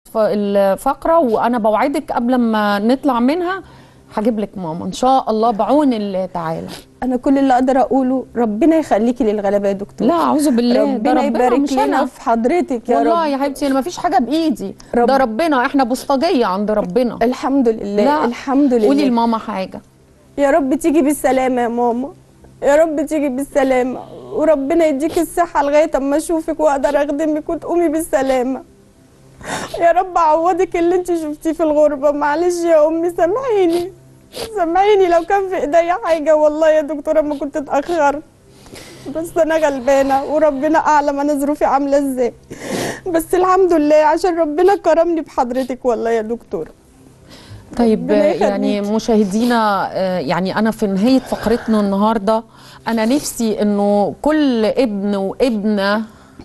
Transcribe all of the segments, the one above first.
الفقره، وانا بوعدك قبل ما نطلع منها هجيب لك ماما ان شاء الله بعون الله تعالى. انا كل اللي اقدر اقوله ربنا يخليكي للغلابه يا دكتور. لا اعوذ بالله، ربنا يبارك لنا في حضرتك يا رب. والله يا حبيبتي انا ما فيش حاجه بايدي، ده ربنا، احنا بوسطجيه عند ربنا. الحمد لله. لا. الحمد لله. قولي لماما حاجه. يا رب تيجي بالسلامه يا ماما، يا رب تيجي بالسلامه، وربنا يديك الصحه لغايه اما اشوفك واقدر اخدمك وتقومي بالسلامه. يا رب اعوضك اللي انت شفتيه في الغربه. معلش يا امي، سامحيني سامحيني لو كان في ايديا حاجه، والله يا دكتوره ما كنت اتاخرت، بس انا غلبانه وربنا اعلم انا ظروفي عامله ازاي، بس الحمد لله عشان ربنا كرمني بحضرتك والله يا دكتوره. طيب يعني مشاهدينا، يعني انا في نهايه فقرتنا النهارده انا نفسي انه كل ابن وابنه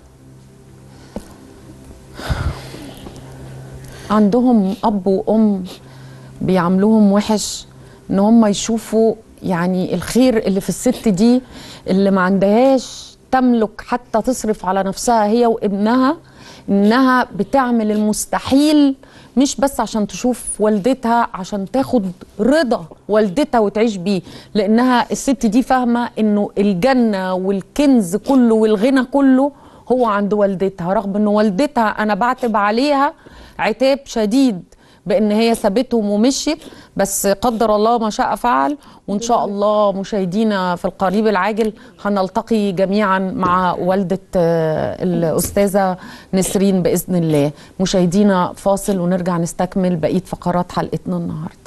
عندهم اب وام بيعاملوهم وحش ان هم يشوفوا يعني الخير اللي في الست دي اللي ما عندهاش تملك حتى تصرف على نفسها هي وابنها، انها بتعمل المستحيل مش بس عشان تشوف والدتها، عشان تاخد رضا والدتها وتعيش بيه، لانها الست دي فاهمه انه الجنه والكنز كله والغنى كله هو عند والدتها، رغم ان والدتها انا بعتب عليها عتاب شديد بان هي سابتهم ومشيت، بس قدر الله ما شاء فعل. وان شاء الله مشاهدينا في القريب العاجل هنلتقي جميعا مع والدة الأستاذة نسرين بإذن الله. مشاهدينا فاصل ونرجع نستكمل بقية فقرات حلقتنا النهارده.